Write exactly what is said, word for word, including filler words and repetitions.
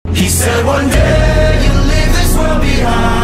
He said one day you'll leave this world behind.